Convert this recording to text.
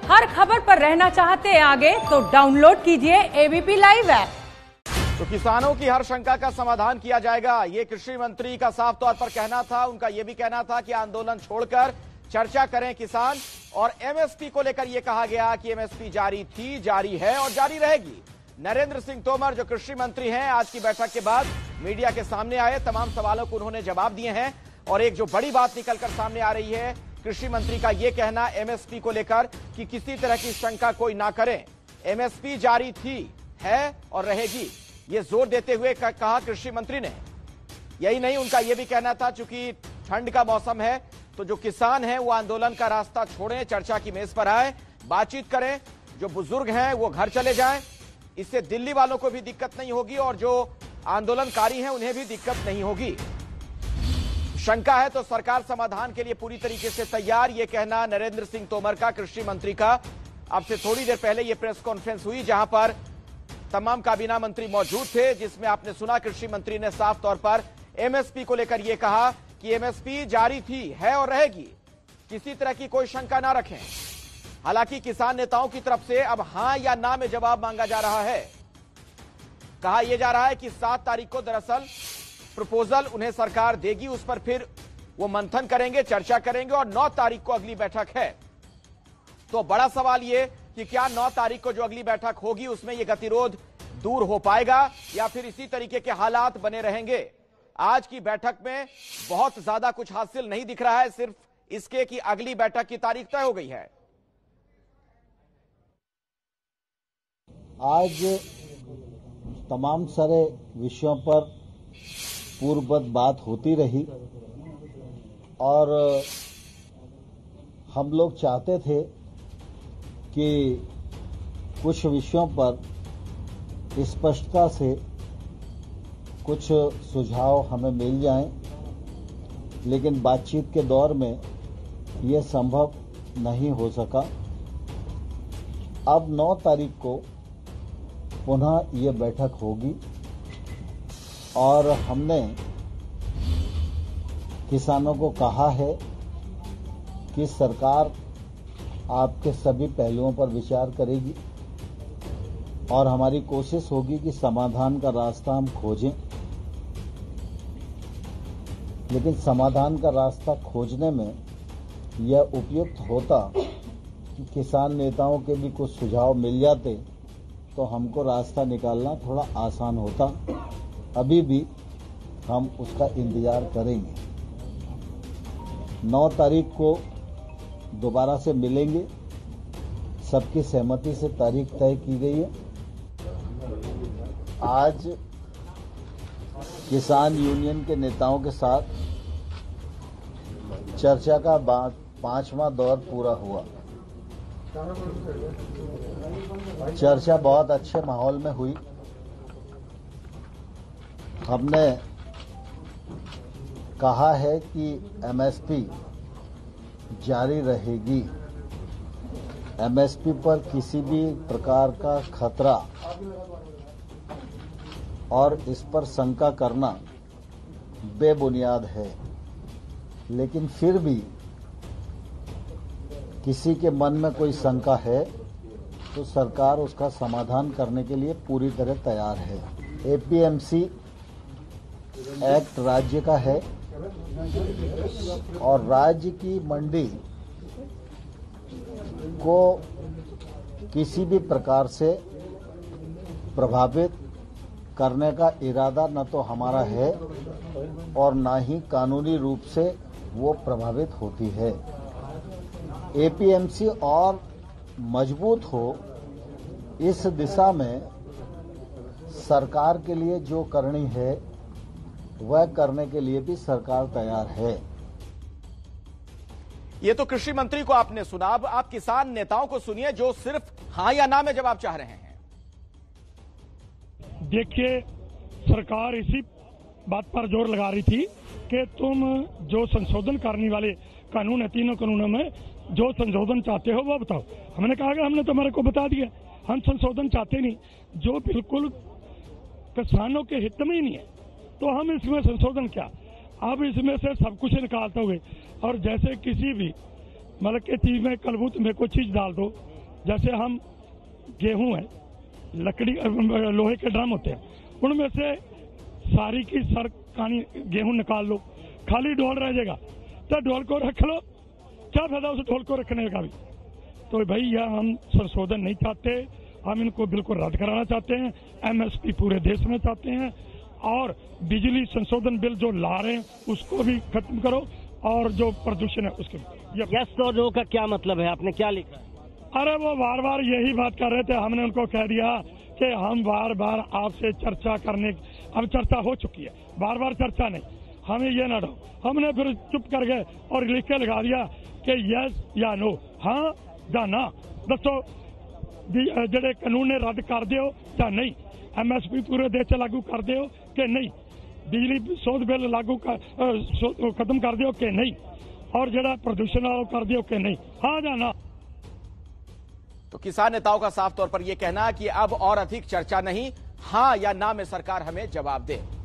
हर खबर पर रहना चाहते हैं आगे तो डाउनलोड कीजिए एबीपी लाइव ऐप। तो किसानों की हर शंका का समाधान किया जाएगा, ये कृषि मंत्री का साफ तौर पर कहना था। उनका यह भी कहना था कि आंदोलन छोड़कर चर्चा करें किसान। और एमएसपी को लेकर यह कहा गया कि एमएसपी जारी थी, जारी है और जारी रहेगी। नरेंद्र सिंह तोमर जो कृषि मंत्री हैं, आज की बैठक के बाद मीडिया के सामने आए, तमाम सवालों को उन्होंने जवाब दिए हैं। और एक जो बड़ी बात निकलकर सामने आ रही है, कृषि मंत्री का यह कहना एमएसपी को लेकर कि किसी तरह की शंका कोई ना करें, एमएसपी जारी थी, है और रहेगी, ये जोर देते हुए कहा कृषि मंत्री ने। यही नहीं, उनका यह भी कहना था चूंकि ठंड का मौसम है तो जो किसान हैं वो आंदोलन का रास्ता छोड़ें, चर्चा की मेज पर आए, बातचीत करें, जो बुजुर्ग हैं वो घर चले जाएं, इससे दिल्ली वालों को भी दिक्कत नहीं होगी और जो आंदोलनकारी हैं उन्हें भी दिक्कत नहीं होगी। शंका है तो सरकार समाधान के लिए पूरी तरीके से तैयार, यह कहना नरेंद्र सिंह तोमर का, कृषि मंत्री का। अब से थोड़ी देर पहले यह प्रेस कॉन्फ्रेंस हुई जहां पर तमाम काबीना मंत्री मौजूद थे, जिसमें आपने सुना कृषि मंत्री ने साफ तौर पर एमएसपी को लेकर यह कहा कि एमएसपी जारी थी, है और रहेगी, किसी तरह की कोई शंका ना रखें। हालांकि किसान नेताओं की तरफ से अब हां या ना में जवाब मांगा जा रहा है। कहा यह जा रहा है कि 7 तारीख को दरअसल प्रपोजल उन्हें सरकार देगी, उस पर फिर वो मंथन करेंगे, चर्चा करेंगे और 9 तारीख को अगली बैठक है। तो बड़ा सवाल ये कि क्या 9 तारीख को जो अगली बैठक होगी उसमें यह गतिरोध दूर हो पाएगा या फिर इसी तरीके के हालात बने रहेंगे। आज की बैठक में बहुत ज्यादा कुछ हासिल नहीं दिख रहा है, सिर्फ इसके कि अगली बैठक की तारीख तय हो गई है। आज तमाम सारे विषयों पर पूर्ववत बात होती रही और हम लोग चाहते थे कि कुछ विषयों पर स्पष्टता से कुछ सुझाव हमें मिल जाएं, लेकिन बातचीत के दौर में यह संभव नहीं हो सका। अब 9 तारीख को पुनः ये बैठक होगी और हमने किसानों को कहा है कि सरकार आपके सभी पहलुओं पर विचार करेगी और हमारी कोशिश होगी कि समाधान का रास्ता हम खोजें, लेकिन समाधान का रास्ता खोजने में यह उपयुक्त होता कि किसान नेताओं के भी कुछ सुझाव मिल जाते तो हमको रास्ता निकालना थोड़ा आसान होता। अभी भी हम उसका इंतजार करेंगे। 9 तारीख को दोबारा से मिलेंगे, सबकी सहमति से तारीख तय की गई है। आज किसान यूनियन के नेताओं के साथ चर्चा का 5वां दौर पूरा हुआ। चर्चा बहुत अच्छे माहौल में हुई। हमने कहा है कि एमएसपी जारी रहेगी। एमएसपी पर किसी भी प्रकार का खतरा और इस पर शंका करना बेबुनियाद है, लेकिन फिर भी किसी के मन में कोई शंका है तो सरकार उसका समाधान करने के लिए पूरी तरह तैयार है। एपीएमसी एक्ट राज्य का है और राज्य की मंडी को किसी भी प्रकार से प्रभावित करने का इरादा न तो हमारा है और न ही कानूनी रूप से वो प्रभावित होती है। एपीएमसी और मजबूत हो, इस दिशा में सरकार के लिए जो करनी है वह करने के लिए भी सरकार तैयार है। ये तो कृषि मंत्री को आपने सुना, अब आप किसान नेताओं को सुनिए जो सिर्फ हां या ना में जवाब चाह रहे हैं। देखिए, सरकार इसी बात पर जोर लगा रही थी कि तुम जो संशोधन करने वाले कानून है, तीनों कानूनों में जो संशोधन चाहते हो वो बताओ। हमने कहा कि हमने तुम्हारे को बता दिया, हम संशोधन चाहते नहीं, जो बिल्कुल किसानों के हित में ही नहीं है, तो हम इसमें संशोधन क्या। अब इसमें से सब कुछ निकालते हुए और जैसे किसी भी मतलब की चीज में कलबूत में कोई चीज डाल दो जैसे हम गेहूं है, लकड़ी लोहे के ड्रम होते हैं, उनमें से सारी की सर कानी गेहूं निकाल लो, खाली ढोल रह जाएगा, तो ढोल को रख लो, क्या फायदा उस ढोल को रखने का भी। तो भाई यह हम संशोधन नहीं चाहते, हम इनको बिल्कुल रद्द कराना चाहते हैं। एमएसपी पूरे देश में चाहते हैं, और बिजली संशोधन बिल जो ला रहे हैं उसको भी खत्म करो, और जो प्रदूषण है उसके यस और नो का क्या मतलब है, आपने क्या लिखा? अरे वो बार बार यही बात कर रहे थे, हमने उनको कह दिया कि हम बार बार आपसे चर्चा करने, अब चर्चा हो चुकी है, बार बार चर्चा नहीं, हमें ये ना दो। हमने फिर चुप कर गए और लिख के लगा दिया कि यस या नो, हाँ या ना, दसो जेडे कानून ने रद्द कर दियो या नहीं, एमएसपी पूरे देश च लागू कर दियो कि नहीं, बिजली शोध बिल लागू खत्म कर दियो कि नहीं, और जेड़ा प्रदूषण कर दियो कि नहीं, हाँ या ना। तो किसान नेताओं का साफ तौर पर यह कहना कि अब और अधिक चर्चा नहीं, हां या ना में सरकार हमें जवाब दे।